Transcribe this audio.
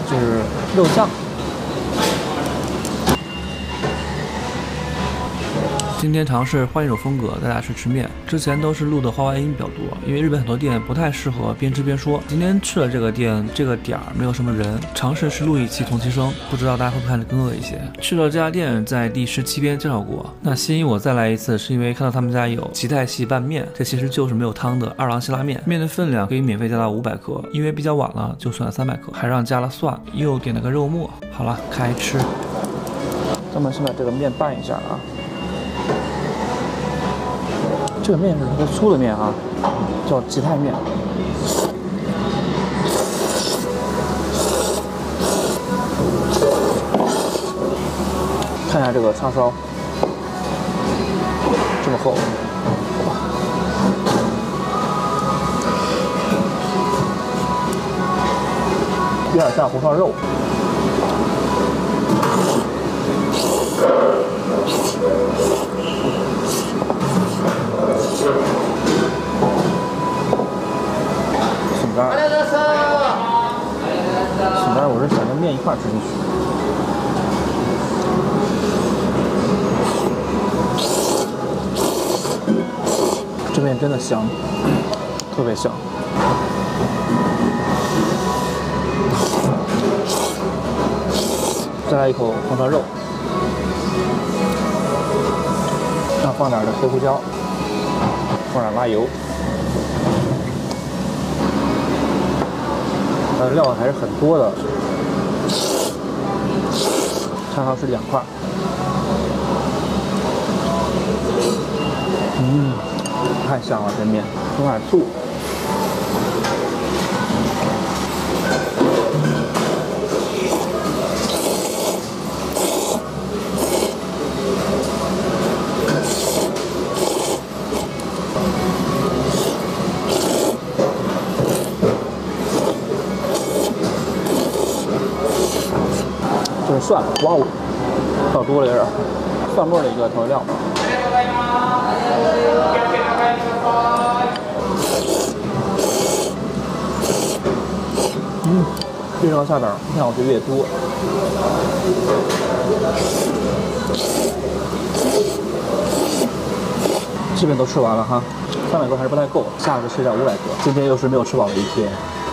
是肉酱。 今天尝试换一种风格，带大家去吃面。之前都是录的话外音比较多，因为日本很多店不太适合边吃边说。今天去了这个店，这个点儿没有什么人，尝试去录一期同期声，不知道大家会不会看得更恶一些。去了这家店，在第17篇介绍过。那吸引我再来一次，是因为看到他们家有吉泰系拌面，这其实就是没有汤的二郎系拉面。面的分量可以免费加到500克，因为比较晚了，就算300克，还让加了蒜，又点了个肉末。好了，开吃。 咱们先把这个面拌一下啊。这个面是特别粗的面啊，叫吉泰面。看一下这个叉烧，这么厚，哇！有点像红烧肉。笋干，笋干我是想跟面一块吃进去。这面真的香，特别香。再来一口红烧肉，然后放点的黑胡椒，放点辣油。料还是很多的，叉烧是2块。太香了，这面，放点醋。这是蒜，哇哦，倒多了有点，蒜末的一个调味料。越到下边，看我就越多。基本都吃完了哈，300克还是不太够，下次吃点500克。今天又是没有吃饱的一天。